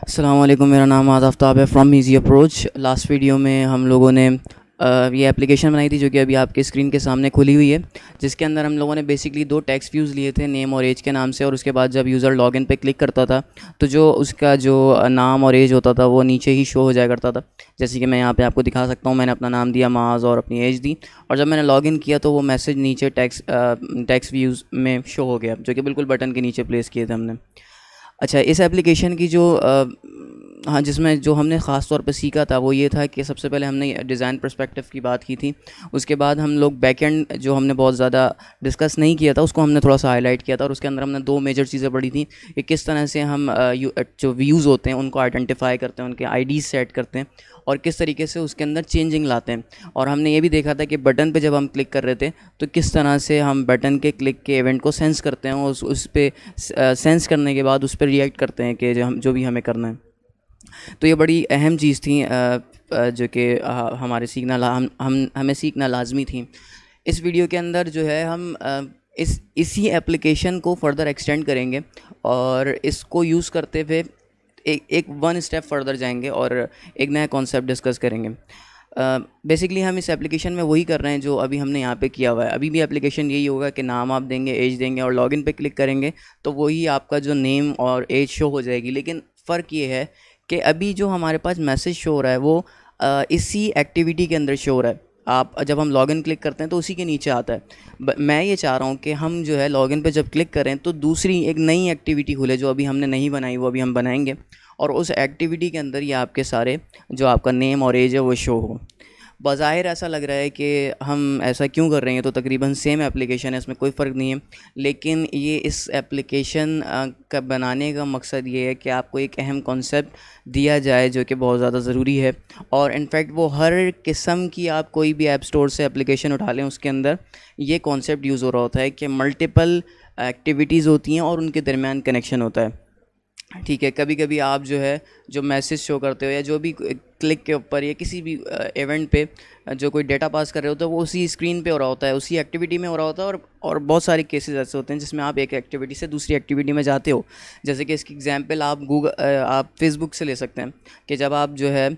अस्सलाम वालेकुम, मेरा नाम आफ्ताब है from easy approach. Last video में हम लोगों ने ये एप्लीकेशन बनाई थी जो कि अभी आपके स्क्रीन के सामने खुली हुई है, जिसके अंदर हम लोगों ने बेसिकली दो टेक्स्ट व्यूज़ लिए थे, नेम और एज के नाम से। और उसके बाद जब यूज़र लॉगिन पे क्लिक करता था तो जो उसका जो नाम और एज होता था वो नीचे ही शो हो जाया करता था। जैसे कि मैं यहाँ पे आपको दिखा सकता हूँ, मैंने अपना नाम दिया माज और अपनी एज दी, और जब मैंने लॉगिन किया तो वो मैसेज नीचे टेक्स्ट व्यूज़ में शो हो गया, जो कि बिल्कुल बटन के नीचे प्लेस किए थे हमने। अच्छा, इस एप्लीकेशन की जो हाँ, जिसमें जो हमने ख़ास तौर पे सीखा था वो ये था कि सबसे पहले हमने डिज़ाइन पर्सपेक्टिव की बात की थी। उसके बाद हम लोग बैकएंड जो हमने बहुत ज़्यादा डिस्कस नहीं किया था उसको हमने थोड़ा सा हाईलाइट किया था, और उसके अंदर हमने दो मेजर चीज़ें पढ़ी थी कि किस तरह से हम जो व्यूज़ होते हैं उनको आइडेंटिफाई करते हैं, उनके आईडीज़ सेट करते हैं, और किस तरीके से उसके अंदर चेंजिंग लाते हैं। और हमने ये भी देखा था कि बटन पे जब हम क्लिक कर रहे थे तो किस तरह से हम बटन के क्लिक के इवेंट को सेंस करते हैं, और उस पे सेंस करने के बाद उस पर रिएक्ट करते हैं कि जो भी हमें करना है। तो ये बड़ी अहम चीज़ थी, जो कि हमारे सीखना हमें सीखना लाजमी थी। इस वीडियो के अंदर जो है हम इसी एप्लीकेशन को फर्दर एक्सटेंड करेंगे और इसको यूज़ करते हुए एक वन स्टेप फर्दर जाएंगे और एक नया कॉन्सेप्ट डिस्कस करेंगे। बेसिकली हम इस एप्लीकेशन में वही कर रहे हैं जो अभी हमने यहाँ पे किया हुआ है। अभी भी एप्लीकेशन यही होगा कि नाम आप देंगे, एज देंगे और लॉगिन पे क्लिक करेंगे तो वही आपका जो नेम और एज शो हो जाएगी। लेकिन फ़र्क ये है कि अभी जो हमारे पास मैसेज शो हो रहा है वो इसी एक्टिविटी के अंदर शो हो रहा है। आप जब हम लॉगिन क्लिक करते हैं तो उसी के नीचे आता है। मैं ये चाह रहा हूँ कि हम जो है लॉगिन पे जब क्लिक करें तो दूसरी एक नई एक्टिविटी खुले जो अभी हमने नहीं बनाई, वो अभी हम बनाएंगे, और उस एक्टिविटी के अंदर ये आपके सारे जो आपका नेम और एज है वो शो हो। बज़ाहिर ऐसा लग रहा है कि हम ऐसा क्यों कर रहे हैं, तो तकरीबन सेम एप्लीकेशन है, इसमें कोई फ़र्क नहीं है। लेकिन ये इस एप्लीकेशन का बनाने का मकसद ये है कि आपको एक अहम कॉन्सेप्ट दिया जाए जो कि बहुत ज़्यादा ज़रूरी है। और इनफैक्ट वो हर किस्म की, आप कोई भी ऐप स्टोर से एप्लीकेशन उठा लें उसके अंदर ये कॉन्सेप्ट यूज़ हो रहा होता है कि मल्टीपल एक्टिविटीज़ होती हैं और उनके दरमियान कनेक्शन होता है। ठीक है, कभी कभी आप जो है जो मैसेज शो करते हो या जो भी क्लिक के ऊपर या किसी भी इवेंट पे जो कोई डेटा पास कर रहे हो तो वो उसी स्क्रीन पे हो रहा होता है, उसी एक्टिविटी में हो रहा होता है। और बहुत सारे केसेस ऐसे होते हैं जिसमें आप एक एक्टिविटी से दूसरी एक्टिविटी में जाते हो। जैसे कि इसकी एग्जांपल आप फेसबुक से ले सकते हैं कि जब आप जो है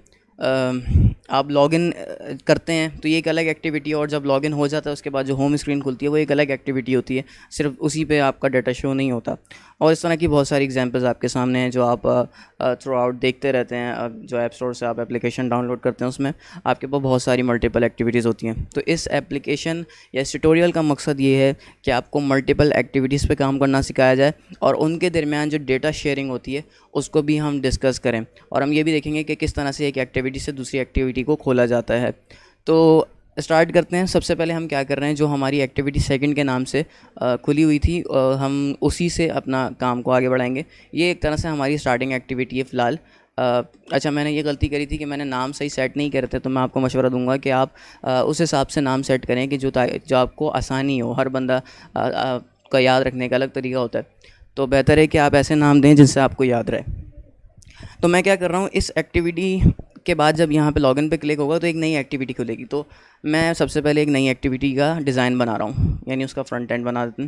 आप लॉगिन करते हैं तो ये एक अलग एक्टिविटी है, और जब लॉगिन हो जाता है उसके बाद जो होम स्क्रीन खुलती है वो एक अलग एक्टिविटी होती है, सिर्फ उसी पे आपका डाटा शो नहीं होता। और इस तरह की बहुत सारी एग्जांपल्स आपके सामने हैं जो आप थ्रू आउट देखते रहते हैं। जो ऐप स्टोर से आप एप्लीकेशन डाउनलोड करते हैं उसमें आपके पास बहुत सारी मल्टीपल एक्टिविटीज़ होती हैं। तो इस एप्लीकेशन या इस ट्यूटोरियल का मकसद ये है कि आपको मल्टीपल एक्टिविटीज़ पे काम करना सिखाया जाए, और उनके दरमियान जो डेटा शेयरिंग होती है उसको भी हम डिस्कस करें। और हम ये भी देखेंगे कि किस तरह से एक एक्टिविटी से दूसरी एक्टिविटी को खोला जाता है। तो स्टार्ट करते हैं। सबसे पहले हम क्या कर रहे हैं, जो हमारी एक्टिविटी सेकंड के नाम से खुली हुई थी, हम उसी से अपना काम को आगे बढ़ाएंगे। ये एक तरह से हमारी स्टार्टिंग एक्टिविटी है फ़िलहाल। अच्छा, मैंने ये गलती करी थी कि मैंने नाम सही सेट नहीं करे थे, तो मैं आपको मशवरा दूंगा कि आप उस हिसाब से नाम सेट करें कि जो आपको आसानी हो। हर बंदा का याद रखने का अलग तरीका होता है, तो बेहतर है कि आप ऐसे नाम दें जिनसे आपको याद रहे। तो मैं क्या कर रहा हूँ, इस एक्टिविटी के बाद जब यहाँ पे लॉगिन पे क्लिक होगा तो एक नई एक्टिविटी खुलेगी। तो मैं सबसे पहले एक नई एक्टिविटी का डिज़ाइन बना रहा हूँ, यानी उसका फ्रंट एंड बना देते हैं।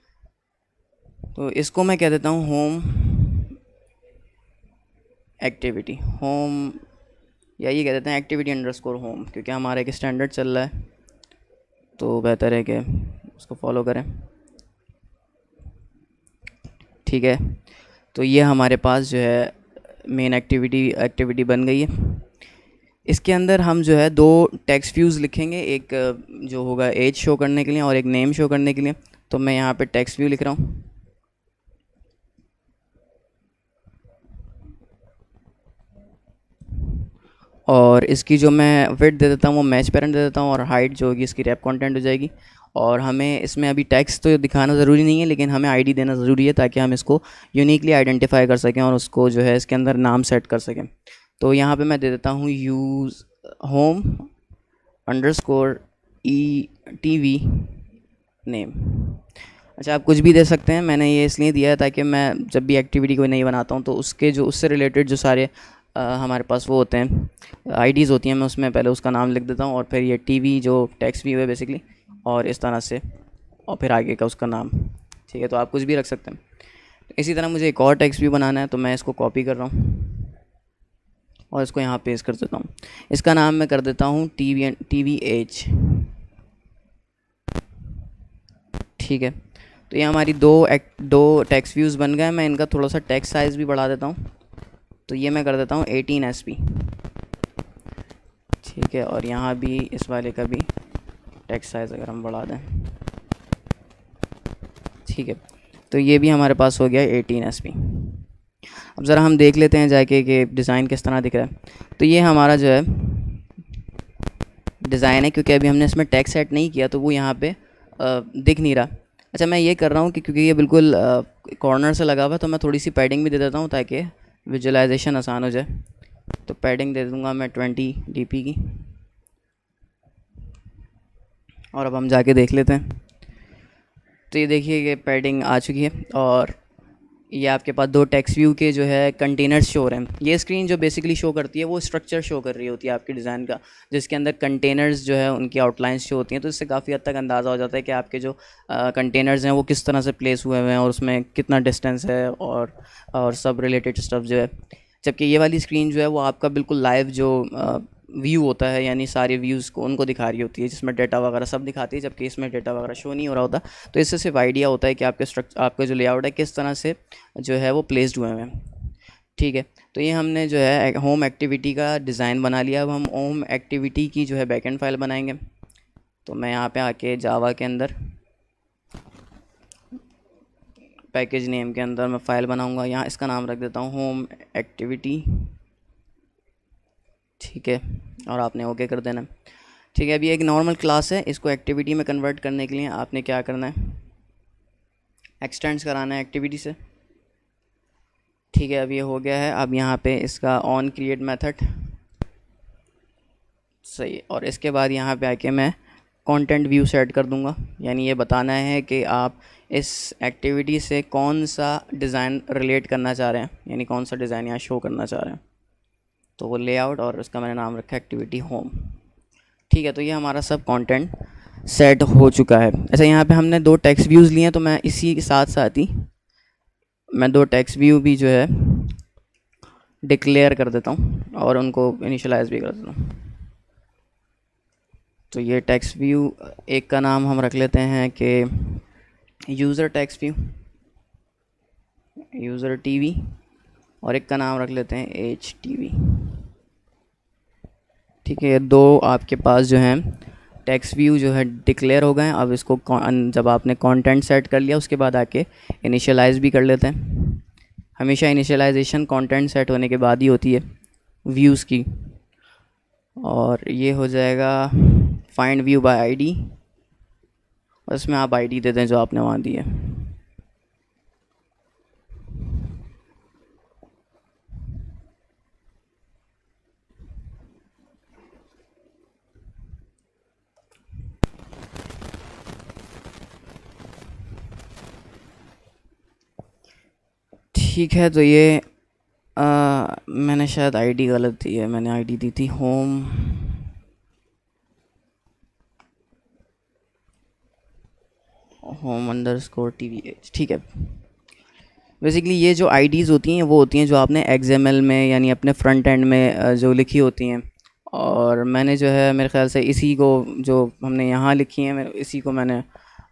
तो इसको मैं कह देता हूँ होम एक्टिविटी होम, या ये कह देते हैं एक्टिविटी अंडरस्कोर होम, क्योंकि हमारा एक स्टैंडर्ड चल रहा है तो बेहतर है कि उसको फॉलो करें। ठीक है, तो ये हमारे पास जो है मेन एक्टिविटी बन गई है। इसके अंदर हम जो है दो टेक्स्ट व्यूज़ लिखेंगे, एक जो होगा एज शो करने के लिए और एक नेम शो करने के लिए। तो मैं यहाँ पे टेक्स्ट व्यू लिख रहा हूँ, और इसकी जो मैं विड्थ दे देता हूँ वो मैच पेरेंट दे देता हूँ, और हाइट जो होगी इसकी रैप कंटेंट हो जाएगी। और हमें इसमें अभी टेक्स्ट तो दिखाना ज़रूरी नहीं है, लेकिन हमें आईडी देना ज़रूरी है ताकि हम इसको यूनिकली आइडेंटिफाई कर सकें और उसको जो है इसके अंदर नाम सेट कर सकें। तो यहाँ पे मैं दे देता हूँ use home underscore E T V name. अच्छा, आप कुछ भी दे सकते हैं, मैंने ये इसलिए दिया है ताकि मैं जब भी एक्टिविटी कोई नहीं बनाता हूँ तो उसके जो उससे रिलेटेड जो सारे हमारे पास वो होते हैं आईडीज़ होती हैं, मैं उसमें पहले उसका नाम लिख देता हूँ और फिर ये टीवी जो टेक्स्ट व्यू है बेसिकली, और इस तरह से, और फिर आगे का उसका नाम। ठीक है, तो आप कुछ भी रख सकते हैं। इसी तरह मुझे एक और टेक्स्ट व्यू बनाना है, तो मैं इसको कॉपी कर रहा हूँ और इसको यहाँ पेस्ट कर देता हूँ। इसका नाम मैं कर देता हूँ टीवी एज। ठीक है, तो ये हमारी दो टेक्स्ट व्यूज़ बन गए। मैं इनका थोड़ा सा टेक्स्ट साइज़ भी बढ़ा देता हूँ, तो ये मैं कर देता हूँ 18 SP। ठीक है, और यहाँ भी इस वाले का भी टेक्स्ट साइज़ अगर हम बढ़ा दें, ठीक है, तो ये भी हमारे पास हो गया 18 SP। अब ज़रा हम देख लेते हैं जाके कि डिज़ाइन किस तरह दिख रहा है। तो ये हमारा जो है डिज़ाइन है, क्योंकि अभी हमने इसमें टेक्स्ट सेट नहीं किया तो वो यहाँ पे दिख नहीं रहा। अच्छा, मैं ये कर रहा हूँ कि क्योंकि ये बिल्कुल कॉर्नर से लगा हुआ है, तो मैं थोड़ी सी पैडिंग भी दे देता हूँ ताकि विजुअलाइजेशन आसान हो जाए। तो पैडिंग दे दूँगा मैं 20 dp की, और अब हम जाके देख लेते हैं। तो ये देखिए ये पैडिंग आ चुकी है, और ये आपके पास दो टेक्स्ट व्यू के जो है कंटेनर्स शो हो रहे हैं। ये स्क्रीन जो बेसिकली शो करती है वो स्ट्रक्चर शो कर रही होती है आपके डिज़ाइन का, जिसके अंदर कंटेनर्स जो है उनकी आउटलाइंस शो होती हैं। तो इससे काफ़ी हद तक अंदाज़ा हो जाता है कि आपके जो कंटेनर्स हैं वो किस तरह से प्लेस हुए हुए हैं और उसमें कितना डिस्टेंस है और सब रिलेटेड स्टफ जो है। जबकि ये वाली स्क्रीन जो है वो आपका बिल्कुल लाइव जो व्यू होता है, यानी सारे व्यूज़ को उनको दिखा रही होती है, जिसमें डेटा वगैरह सब दिखाती है, जबकि इसमें डेटा वगैरह शो नहीं हो रहा होता। तो इससे सिर्फ आइडिया होता है कि आपका जो लेआउट है किस तरह से जो है वो प्लेस्ड हुए हैं। ठीक है, तो ये हमने जो है होम एक्टिविटी का डिज़ाइन बना लिया। अब हम होम एक्टिविटी की जो है बैकएंड फाइल बनाएंगे। तो मैं यहाँ पे आके जावा के अंदर पैकेज नेम के अंदर मैं फ़ाइल बनाऊँगा। यहाँ इसका नाम रख देता हूँ होम एक्टिविटी। ठीक है, और आपने ओके कर देना। ठीक है, अभी एक नॉर्मल क्लास है, इसको एक्टिविटी में कन्वर्ट करने के लिए आपने क्या करना है, एक्सटेंड्स कराना है एक्टिविटी से। ठीक है, अब ये हो गया है। अब यहाँ पे इसका ऑन क्रिएट मेथड सही, और इसके बाद यहाँ पे आके मैं कंटेंट व्यू सेट कर दूँगा। यानी ये बताना है कि आप इस एक्टिविटी से कौन सा डिज़ाइन रिलेट करना चाह रहे हैं, यानी कौन सा डिज़ाइन यहाँ शो करना चाह रहे हैं। तो वो लेआउट, और उसका मैंने नाम रखा है एक्टिविटी होम। ठीक है, तो ये हमारा सब कंटेंट सेट हो चुका है। अच्छा, यहाँ पे हमने दो टेक्स्ट व्यूज़ लिए हैं, तो मैं इसी के साथ साथ ही मैं दो टेक्स्ट व्यू भी जो है डिक्लेयर कर देता हूँ और उनको इनिशियलाइज भी कर देता हूँ। तो ये टेक्स्ट व्यू एक का नाम हम रख लेते हैं कि user text view, user TV, और एक का नाम रख लेते हैं HTV। ठीक है, ये दो आपके पास जो हैं टेक्स्ट व्यू जो है डिक्लेयर हो गए हैं। अब इसको जब आपने कंटेंट सेट कर लिया उसके बाद आके इनिशियलाइज़ भी कर लेते हैं। हमेशा इनिशियलाइजेशन कंटेंट सेट होने के बाद ही होती है व्यूज़ की। और ये हो जाएगा फाइंड व्यू बाय ID, और इसमें आप ID दे दें जो आपने वहाँ दी है। ठीक है, तो ये मैंने शायद ID गलत दी है। मैंने ID दी थी होम _TVH। ठीक है, बेसिकली ये जो IDs होती हैं वो होती हैं जो आपने XML में यानी अपने फ्रंट एंड में जो लिखी होती हैं, और मैंने जो है मेरे ख़्याल से इसी को जो हमने यहाँ लिखी हैं इसी को मैंने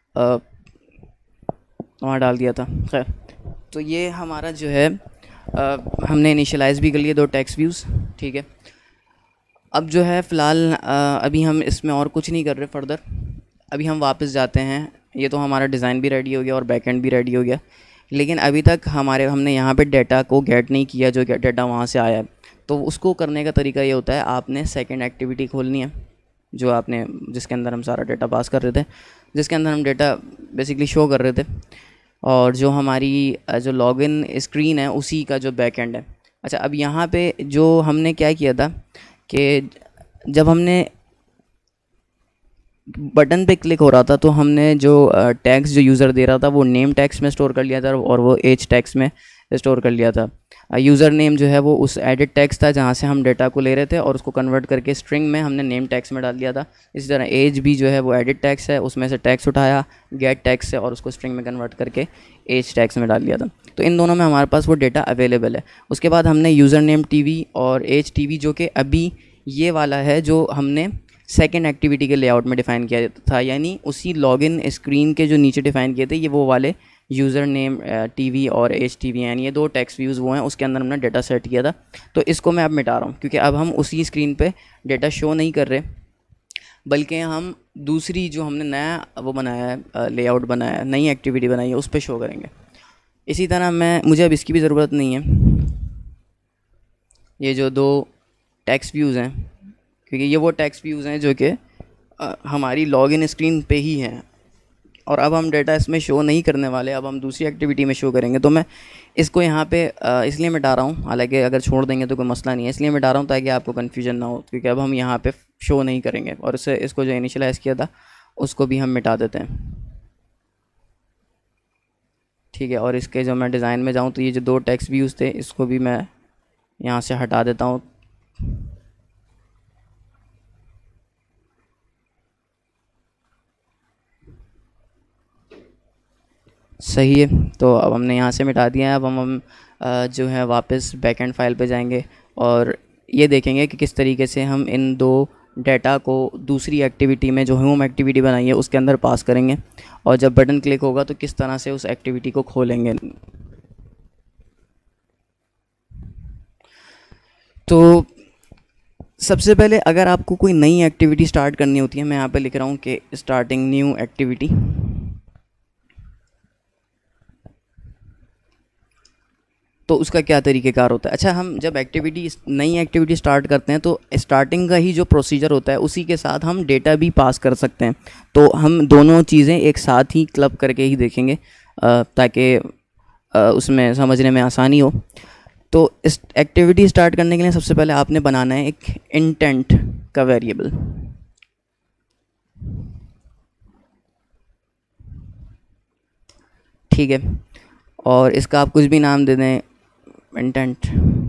वहाँ डाल दिया था। खैर, तो ये हमारा जो है हमने इनिशियलाइज़ भी कर लिए दो टेक्स्ट व्यूज़। ठीक है, अब जो है फ़िलहाल अभी हम इसमें और कुछ नहीं कर रहे फर्दर। अभी हम वापस जाते हैं। ये तो हमारा डिज़ाइन भी रेडी हो गया और बैकएंड भी रेडी हो गया, लेकिन अभी तक हमने यहाँ पे डेटा को गेट नहीं किया जो डेटा वहाँ से आया है। तो उसको करने का तरीका ये होता है, आपने सेकंड एक्टिविटी खोलनी है जो आपने जिसके अंदर हम सारा डेटा पास कर रहे थे, जिसके अंदर हम डेटा बेसिकली शो कर रहे थे, और जो हमारी जो लॉगिन स्क्रीन है उसी का जो बैकएंड है। अच्छा, अब यहाँ पे जो हमने क्या किया था कि जब हमने बटन पे क्लिक हो रहा था तो हमने जो टैग्स जो यूज़र दे रहा था वो नेम टैग्स में स्टोर कर लिया था और वो एज टैग्स में स्टोर कर लिया था। यूज़र नेम जो है वो उस एडिट टैग्स था जहाँ से हम डेटा को ले रहे थे और उसको कन्वर्ट करके स्ट्रिंग में हमने नेम टैग्स में डाल दिया था। इसी तरह एज भी जो है वो एडिट टैग्स है, उसमें से टैग्स उठाया गेट टैग्स से और उसको स्ट्रिंग में कन्वर्ट करके एज टैग्स में डाल दिया था। तो इन दोनों में हमारे पास वो डेटा अवेलेबल है। उसके बाद हमने यूज़र नेम टीवी और एज टीवी, जो कि अभी ये वाला है जो हमने सेकेंड एक्टिविटी के लेआउट में डिफ़ाइन किया था, यानी उसी लॉगिन स्क्रीन के जो नीचे डिफ़ाइन किए थे ये वो वाले यूज़र नेम टीवी और एच टीवी, यानी ये दो टेक्स्ट व्यूज़ वो हैं, उसके अंदर हमने डेटा सेट किया था। तो इसको मैं अब मिटा रहा हूँ क्योंकि अब हम उसी स्क्रीन पे डेटा शो नहीं कर रहे, बल्कि हम दूसरी जो हमने नया वो बनाया है, लेआउट बनाया है, नई एक्टिविटी बनाई है, उस पर शो करेंगे। इसी तरह मुझे अब इसकी भी ज़रूरत नहीं है, ये जो दो टेक्स्ट व्यूज़ हैं, क्योंकि ये वो टेक्स्ट व्यूज़ हैं जो कि हमारी लॉगिन स्क्रीन पे ही हैं और अब हम डेटा इसमें शो नहीं करने वाले, अब हम दूसरी एक्टिविटी में शो करेंगे। तो मैं इसको यहाँ पे इसलिए मिटा रहा हूँ, हालांकि अगर छोड़ देंगे तो कोई मसला नहीं है, इसलिए मिटा रहा हूँ ताकि आपको कन्फ्यूजन ना हो, क्योंकि अब हम यहाँ पे शो नहीं करेंगे। और इसको जो इनिशियलाइज़ किया था उसको भी हम मिटा देते हैं, ठीक है। और इसके जो मैं डिज़ाइन में जाऊँ तो ये जो दो टेक्स्ट व्यूज़ थे इसको भी मैं यहाँ से हटा देता हूँ। सही है, तो अब हमने यहाँ से मिटा दिया है। अब हम जो है वापस बैकएंड फाइल पे जाएंगे और ये देखेंगे कि किस तरीके से हम इन दो डेटा को दूसरी एक्टिविटी में जो होम एक्टिविटी बनाई है उसके अंदर पास करेंगे, और जब बटन क्लिक होगा तो किस तरह से उस एक्टिविटी को खोलेंगे। तो सबसे पहले अगर आपको कोई नई एक्टिविटी स्टार्ट करनी होती है, मैं यहाँ पे लिख रहा हूँ कि स्टार्टिंग न्यू एक्टिविटी, तो उसका क्या तरीक़ेकार होता है। अच्छा, हम जब नई एक्टिविटी स्टार्ट करते हैं तो स्टार्टिंग का ही जो प्रोसीजर होता है उसी के साथ हम डेटा भी पास कर सकते हैं। तो हम दोनों चीज़ें एक साथ ही क्लब करके ही देखेंगे ताकि उसमें समझने में आसानी हो। तो इस एक्टिविटी स्टार्ट करने के लिए सबसे पहले आपने बनाना है एक इंटेंट का वेरिएबल, ठीक है। और इसका आप कुछ भी नाम दे दें, इंटेंट।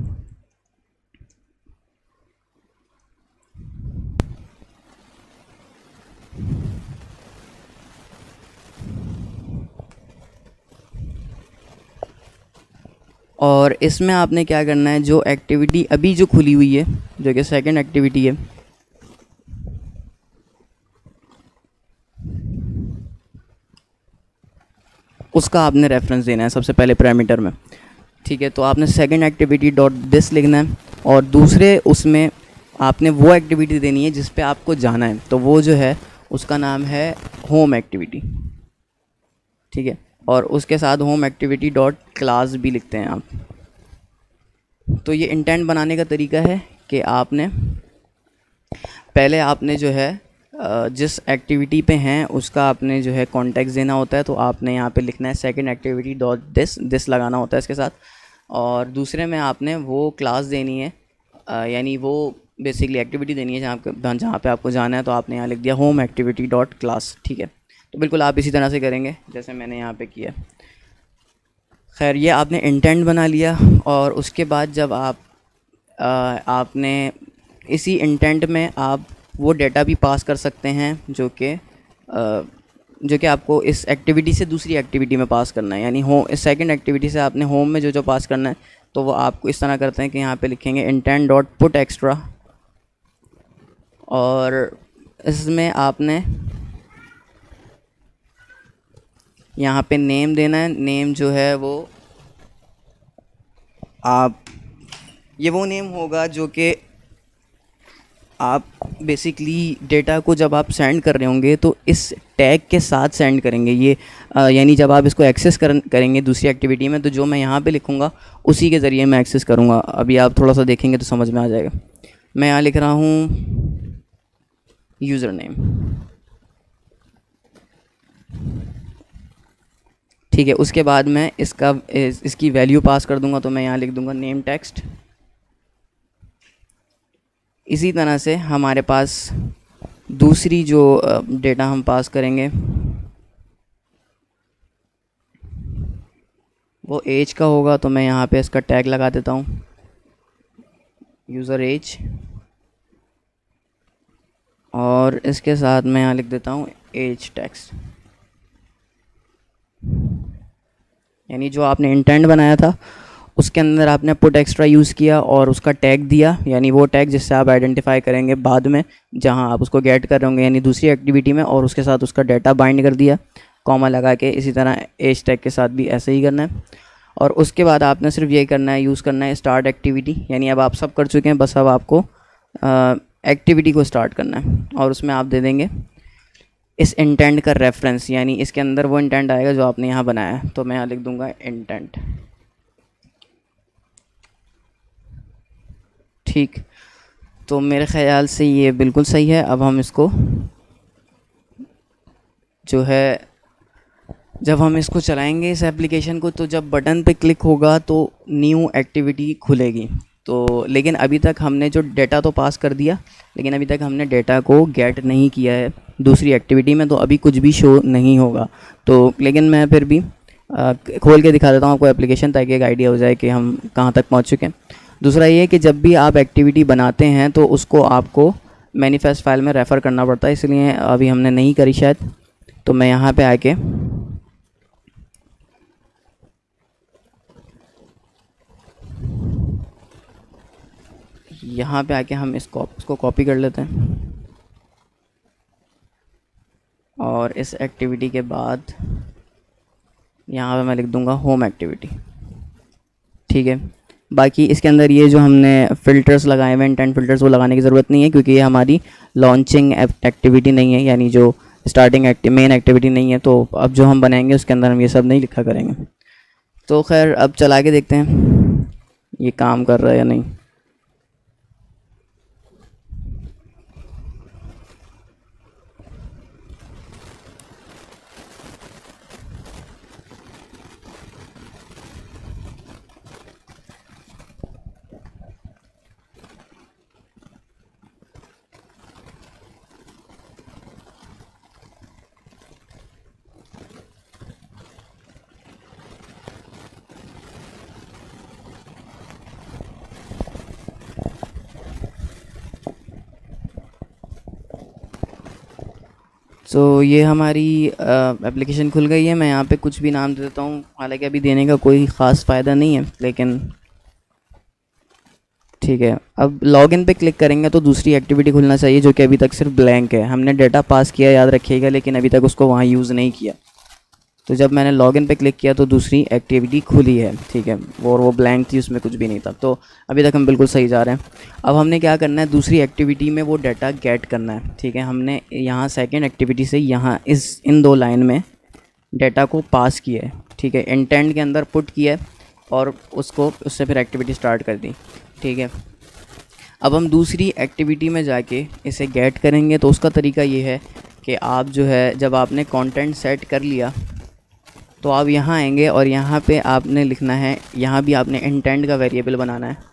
और इसमें आपने क्या करना है, जो एक्टिविटी अभी जो खुली हुई है जो कि सेकंड एक्टिविटी है, उसका आपने रेफरेंस देना है सबसे पहले पैरामीटर में, ठीक है। तो आपने सेकंड एक्टिविटी डॉट दिस लिखना है और दूसरे उसमें आपने वो एक्टिविटी देनी है जिस पे आपको जाना है, तो वो जो है उसका नाम है होम एक्टिविटी, ठीक है। और उसके साथ होम एक्टिविटी डॉट क्लास भी लिखते हैं आप। तो ये इंटेंट बनाने का तरीका है कि आपने पहले जो है जिस एक्टिविटी पे हैं उसका आपने जो है कॉन्टेक्स्ट देना होता है, तो आपने यहाँ पे लिखना है सेकंड एक्टिविटी डॉट दिस लगाना होता है इसके साथ। और दूसरे में आपने वो क्लास देनी है, यानी वो बेसिकली एक्टिविटी देनी है जहाँ पे आपको जाना है, तो आपने यहाँ लिख दिया होम एक्टिविटी डॉट क्लास, ठीक है। तो बिल्कुल आप इसी तरह से करेंगे जैसे मैंने यहाँ पे किया। खैर, ये आपने इंटेंट बना लिया और उसके बाद जब आपने इसी इंटेंट में आप वो डेटा भी पास कर सकते हैं जो कि आपको इस एक्टिविटी से दूसरी एक्टिविटी में पास करना है, यानी इस सेकंड एक्टिविटी से आपने होम में जो पास करना है, तो वो आपको इस तरह करते हैं कि यहाँ पे लिखेंगे इंटेंट डॉट पुट एक्स्ट्रा, और इसमें आपने यहाँ पे नेम देना है। नेम जो है वो ये वो नेम होगा जो कि आप बेसिकली डेटा को जब आप सेंड कर रहे होंगे तो इस टैग के साथ सेंड करेंगे ये, यानी जब आप इसको एक्सेस करेंगे दूसरी एक्टिविटी में, तो जो मैं यहाँ पे लिखूँगा उसी के ज़रिए मैं एक्सेस करूँगा। अभी आप थोड़ा सा देखेंगे तो समझ में आ जाएगा। मैं यहाँ लिख रहा हूँ यूज़र नेम, ठीक है। उसके बाद मैं इसकी वैल्यू पास कर दूंगा, तो मैं यहाँ लिख दूंगा नेम टेक्स्ट। इसी तरह से हमारे पास दूसरी जो डेटा हम पास करेंगे वो एज का होगा, तो मैं यहाँ पे इसका टैग लगा देता हूँ, यूज़र एज, और इसके साथ मैं यहाँ लिख देता हूँ एज टेक्स्ट। यानी जो आपने इंटेंट बनाया था उसके अंदर आपने पुट एक्स्ट्रा यूज़ किया और उसका टैग दिया, यानी वो टैग जिससे आप आइडेंटिफाई करेंगे बाद में जहाँ आप उसको गेट कर रहे होंगे, यानी दूसरी एक्टिविटी में, और उसके साथ उसका डाटा बाइंड कर दिया कॉमा लगा के। इसी तरह एज टैग के साथ भी ऐसे ही करना है। और उसके बाद आपने सिर्फ यही करना है, यूज़ करना है स्टार्ट एक्टिविटी, यानी अब आप सब कर चुके हैं, बस अब आपको एक्टिविटी को स्टार्ट करना है। और उसमें आप दे देंगे इस इंटेंट का रेफरेंस, यानी इसके अंदर वो इंटेंट आएगा जो आपने यहाँ बनाया है। तो मैं यहाँ लिख दूँगा इंटेंट। ठीक, तो मेरे ख़्याल से ये बिल्कुल सही है। अब हम इसको जो है, जब हम इसको चलाएंगे इस एप्लीकेशन को, तो जब बटन पे क्लिक होगा तो न्यू एक्टिविटी खुलेगी। तो लेकिन अभी तक हमने जो डेटा तो पास कर दिया, लेकिन अभी तक हमने डेटा को गेट नहीं किया है दूसरी एक्टिविटी में, तो अभी कुछ भी शो नहीं होगा। तो लेकिन मैं फिर भी खोल के दिखा देता हूँ आपको एप्लीकेशन, ताकि एक आइडिया हो जाए कि हम कहाँ तक पहुँच चुके हैं। दूसरा ये कि जब भी आप एक्टिविटी बनाते हैं तो उसको आपको मैनिफेस्ट फाइल में रेफ़र करना पड़ता है, इसलिए अभी हमने नहीं करी शायद। तो मैं यहाँ पे आके हम इसको कॉपी कर लेते हैं, और इस एक्टिविटी के बाद यहाँ पे मैं लिख दूँगा होम एक्टिविटी। ठीक है, बाकी इसके अंदर ये जो हमने फ़िल्टर्स लगाए हुए इंटेंट फ़िल्टर्स, वो लगाने की ज़रूरत नहीं है, क्योंकि ये हमारी लॉन्चिंग एक्टिविटी नहीं है, यानी जो स्टार्टिंग मेन एक्टिविटी नहीं है। तो अब जो हम बनाएंगे उसके अंदर हम ये सब नहीं लिखा करेंगे। तो खैर अब चला के देखते हैं ये काम कर रहा है या नहीं। तो ये हमारी एप्लीकेशन खुल गई है। मैं यहाँ पे कुछ भी नाम दे देता हूँ, हालांकि अभी देने का कोई ख़ास फ़ायदा नहीं है, लेकिन ठीक है। अब लॉगिन पे क्लिक करेंगे तो दूसरी एक्टिविटी खुलना चाहिए, जो कि अभी तक सिर्फ ब्लैंक है। हमने डेटा पास किया, याद रखिएगा, लेकिन अभी तक उसको वहाँ यूज़ नहीं किया। तो जब मैंने लॉगिन पे क्लिक किया तो दूसरी एक्टिविटी खुली है, ठीक है, और वो ब्लैंक थी, उसमें कुछ भी नहीं था। तो अभी तक हम बिल्कुल सही जा रहे हैं। अब हमने क्या करना है, दूसरी एक्टिविटी में वो डाटा गेट करना है। ठीक है, हमने यहाँ सेकंड एक्टिविटी से यहाँ इन दो लाइन में डाटा को पास किया है। ठीक है, इंटेंट के अंदर पुट किया है और उससे फिर एक्टिविटी स्टार्ट कर दी। ठीक है, अब हम दूसरी एक्टिविटी में जाके इसे गेट करेंगे। तो उसका तरीका ये है कि आप जो है, जब आपने कंटेंट सेट कर लिया तो आप यहाँ आएंगे और यहाँ पे आपने लिखना है, यहाँ भी आपने इंटेंट का वेरिएबल बनाना है,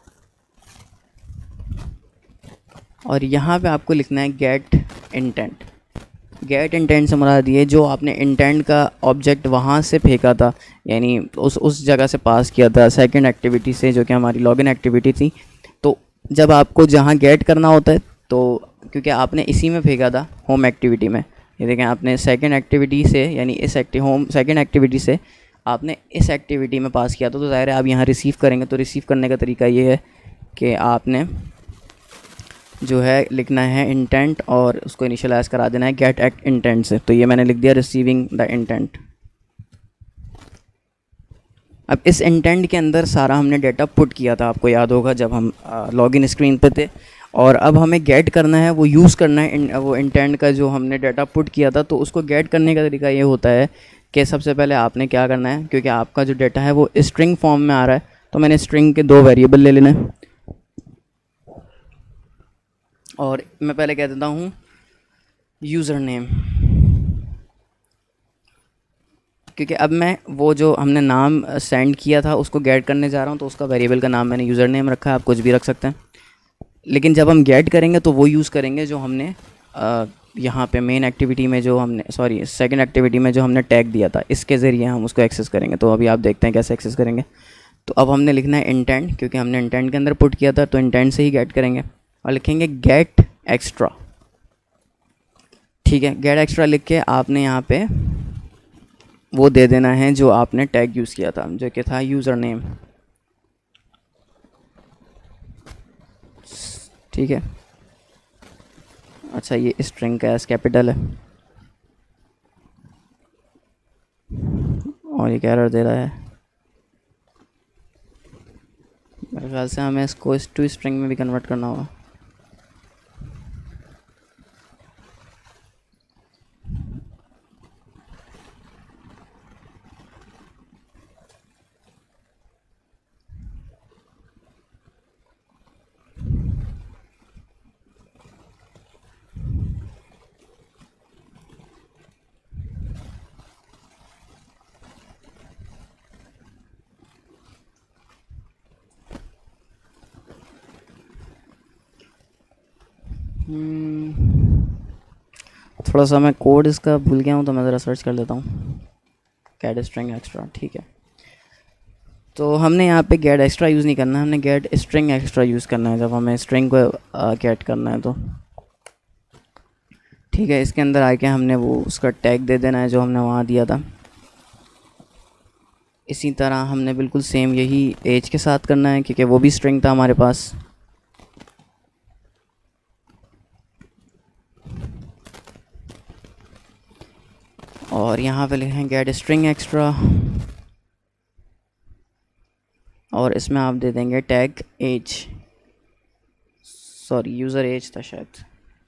और यहाँ पे आपको लिखना है गेट इंटेंट। गेट इंटेंट से मुराद ये, जो आपने इंटेंट का ऑब्जेक्ट वहाँ से फेंका था, यानी उस जगह से पास किया था सेकंड एक्टिविटी से, जो कि हमारी लॉगिन एक्टिविटी थी। तो जब आपको जहाँ गेट करना होता है, तो क्योंकि आपने इसी में फेंका था होम एक्टिविटी में, ये देखें, आपने सेकंड एक्टिविटी से, यानी इस सेकंड एक्टिविटी से आपने इस एक्टिविटी में पास किया था, तो ज़ाहिर है आप यहाँ रिसीव करेंगे। तो रिसीव करने का तरीका ये है कि आपने जो है लिखना है इंटेंट और उसको इनिशियलाइज़ करा देना है गेट एक्ट इंटेंट से। तो ये मैंने लिख दिया रिसीविंग द इंटेंट। अब इस इंटेंट के अंदर सारा हमने डाटा पुट किया था, आपको याद होगा जब हम लॉगिन स्क्रीन पे थे, और अब हमें गेट करना है, वो यूज़ करना है वो इंटेंट का जो हमने डाटा पुट किया था। तो उसको गेट करने का तरीका ये होता है कि सबसे पहले आपने क्या करना है, क्योंकि आपका जो डाटा है वो स्ट्रिंग फॉर्म में आ रहा है, तो मैंने स्ट्रिंग के 2 वेरिएबल ले लेने हैं। और मैं पहले कह देता हूँ यूज़र नेम, क्योंकि अब मैं वो जो हमने नाम सेंड किया था उसको गेट करने जा रहा हूँ, तो उसका वेरिएबल का नाम मैंने यूज़र नेम रखा है। आप कुछ भी रख सकते हैं, लेकिन जब हम गेट करेंगे तो वो यूज़ करेंगे जो हमने यहाँ पे मेन एक्टिविटी में जो हमने सेकंड एक्टिविटी में जो हमने टैग दिया था, इसके ज़रिए हम उसको एक्सेस करेंगे। तो अभी आप देखते हैं कैसे एक्सेस करेंगे। तो अब हमने लिखना है इंटेंट, क्योंकि हमने इंटेंट के अंदर पुट किया था, तो इंटेंट से ही गेट करेंगे और लिखेंगे गेट एक्स्ट्रा। ठीक है, गेट एक्स्ट्रा लिख के आपने यहाँ पे वो दे देना है जो आपने टैग यूज़ किया था, जो कि था यूज़र नेम। ठीक है, अच्छा ये स्ट्रिंग का एस कैपिटल है और ये एरर दे रहा है। मेरे ख्याल से हमें इसको इस टू स्ट्रिंग में भी कन्वर्ट करना होगा। थोड़ा सा मैं कोड इसका भूल गया हूँ, तो मैं ज़रा सर्च कर लेता हूँ। गेट स्ट्रिंग एक्स्ट्रा, ठीक है। तो हमने यहाँ पे गेट एक्स्ट्रा यूज़ नहीं करना है, हमने गेट स्ट्रिंग एक्स्ट्रा यूज़ करना है जब हमें स्ट्रिंग को गेट करना है तो। ठीक है, इसके अंदर आके हमने वो उसका टैग दे देना है जो हमने वहाँ दिया था। इसी तरह हमने बिल्कुल सेम यही एज के साथ करना है, क्योंकि वो भी स्ट्रिंग था हमारे पास। और यहाँ पे लिखें गेट स्ट्रिंग एक्स्ट्रा और इसमें आप दे देंगे टैग एज, यूज़र एज था शायद।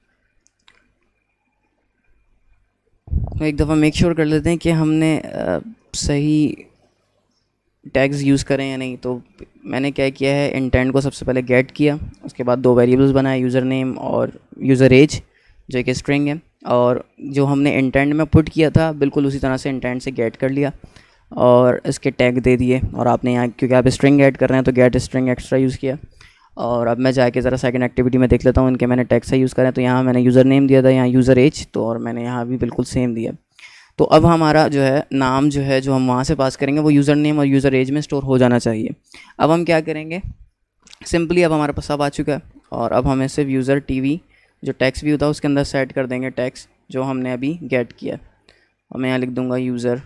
तो एक दफ़ा मेक श्योर कर लेते हैं कि हमने सही टैग्स यूज़ करें या नहीं। तो मैंने क्या किया है, इंटेंट को सबसे पहले गेट किया, उसके बाद दो वेरिएबल्स बनाए, यूज़र नेम और यूज़र एज, जो एक स्ट्रिंग है। और जो हमने इंटेंट में पुट किया था बिल्कुल उसी तरह से इंटेंट से गेट कर लिया और इसके टैग दे दिए। और आपने यहाँ क्योंकि आप स्ट्रिंग ऐड कर रहे हैं तो गेट स्ट्रिंग एक्स्ट्रा यूज़ किया। और अब मैं जाके ज़रा सेकंड एक्टिविटी में देख लेता हूँ इनके मैंने टैग से यूज़ करें। तो यहाँ मैंने यूज़र नेम दिया था, यहाँ यूज़र एज, तो और मैंने यहाँ भी बिल्कुल सेम दिया। तो अब हमारा जो है नाम जो है जो हम वहाँ से पास करेंगे वो यूज़र नेम और यूज़र एज में स्टोर हो जाना चाहिए। अब हम क्या करेंगे, सिंपली अब हमारे पास सब आ चुका है और अब हमें सिर्फ यूज़र टीवी जो टैक्स व्यू था उसके अंदर सेट कर देंगे टैक्स जो हमने अभी गेट किया। और मैं यहाँ लिख दूँगा यूज़र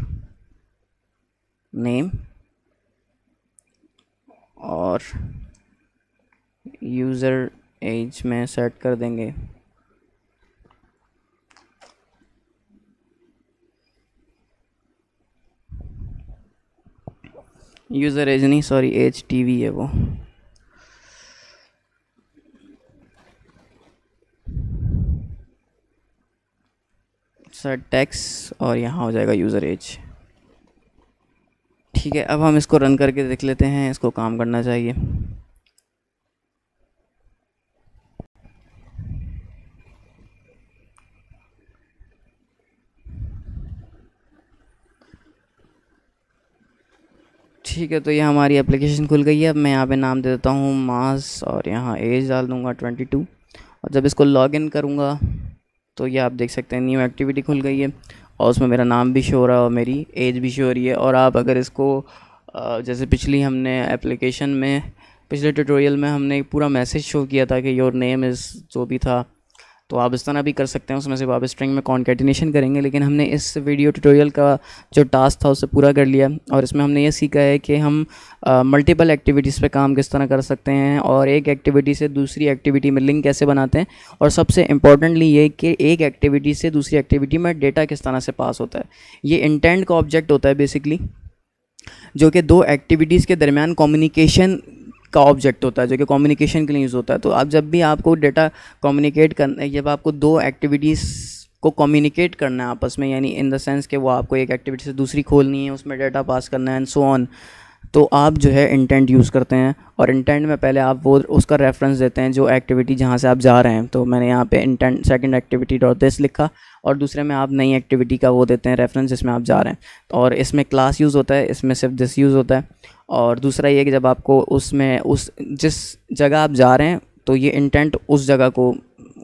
नेम और यूज़र एज में सेट कर देंगे यूज़र एज नहीं, सॉरी एज टीवी है वो। सेट टैक्स और यहाँ हो जाएगा यूज़र एज। ठीक है, अब हम इसको रन करके देख लेते हैं, इसको काम करना चाहिए। ठीक है, तो ये हमारी एप्लीकेशन खुल गई है। अब मैं यहाँ पे नाम दे देता हूँ मास और यहाँ एज डाल दूँगा 22। और जब इसको लॉगिन करूँगा तो ये आप देख सकते हैं न्यू एक्टिविटी खुल गई है और उसमें मेरा नाम भी शो हो रहा है और मेरी एज भी शो हो रही है। और आप अगर इसको जैसे पिछली हमने एप्लीकेशन में पिछले ट्यूटोरियल में हमने पूरा मैसेज शो किया था कि योर नेम इज़ जो भी था, तो आप इस तरह भी कर सकते हैं। उसमें से आप स्ट्रिंग में कॉन्केटिनेशन करेंगे, लेकिन हमने इस वीडियो ट्यूटोरियल का जो टास्क था उसे पूरा कर लिया और इसमें हमने ये सीखा है कि हम मल्टीपल एक्टिविटीज़ पे काम किस तरह कर सकते हैं और एक एक्टिविटी से दूसरी एक्टिविटी में लिंक कैसे बनाते हैं, और सबसे इम्पॉर्टेंटली ये कि एक एक्टिविटी से दूसरी एक्टिविटी में डेटा किस तरह से पास होता है। ये इंटेंट का ऑब्जेक्ट होता है बेसिकली, जो कि दो एक्टिविटीज़ के दरमियान कम्युनिकेशन का ऑब्जेक्ट होता है, जो कि कम्युनिकेशन के लिए यूज़ होता है। तो आप जब भी आपको डेटा कम्युनिकेट करना है, जब आपको दो एक्टिविटीज़ को कम्युनिकेट करना है आपस में, यानी इन द सेंस कि वो आपको एक एक्टिविटी से दूसरी खोलनी है, उसमें डेटा पास करना है एंड सो ऑन, तो आप जो है इंटेंट यूज़ करते हैं। और इंटेंट में पहले आप वो उसका रेफरेंस देते हैं जो एक्टिविटी जहाँ से आप जा रहे हैं। तो मैंने यहाँ पे intent second activity dot this लिखा और दूसरे में आप नई एक्टिविटी का वो देते हैं रेफरेंस जिसमें आप जा रहे हैं। और इसमें क्लास यूज़ होता है, इसमें सिर्फ दिस यूज़ होता है। और दूसरा ये कि जब आपको उसमें उस जिस जगह आप जा रहे हैं तो ये इंटेंट उस जगह को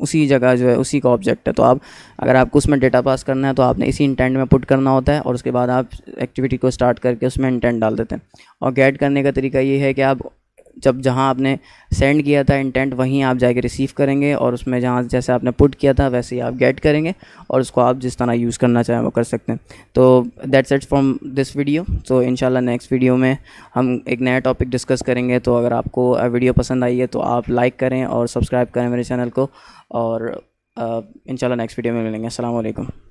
उसी जगह जो है उसी का ऑब्जेक्ट है। तो आप अगर आपको उसमें डेटा पास करना है तो आपने इसी इंटेंट में पुट करना होता है और उसके बाद आप एक्टिविटी को स्टार्ट करके उसमें इंटेंट डाल देते हैं। और गेट करने का तरीका ये है कि आप जब जहाँ आपने सेंड किया था इंटेंट वहीं आप जाके रिसीव करेंगे और उसमें जहाँ जैसे आपने पुट किया था वैसे ही आप गेट करेंगे और उसको आप जिस तरह यूज़ करना चाहें वो कर सकते हैं। तो that's it from this video. तो इंशाल्लाह नेक्स्ट वीडियो में हम एक नया टॉपिक डिस्कस करेंगे। तो अगर आपको वीडियो पसंद आई है तो आप लाइक करें और सब्सक्राइब करें मेरे चैनल को और इंशाल्लाह नेक्स्ट वीडियो में मिलेंगे। अस्सलाम वालेकुम।